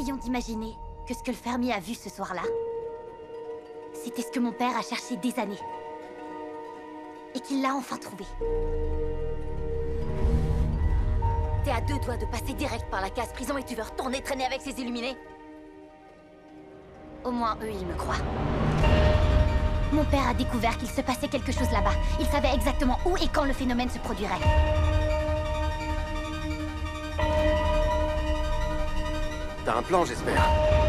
Essayons d'imaginer que ce que le fermier a vu ce soir-là, c'était ce que mon père a cherché des années. Et qu'il l'a enfin trouvé. T'es à 2 doigts de passer direct par la case prison et tu veux retourner traîner avec ces illuminés? Au moins eux, ils me croient. Mon père a découvert qu'il se passait quelque chose là-bas. Il savait exactement où et quand le phénomène se produirait. T'as un plan, j'espère.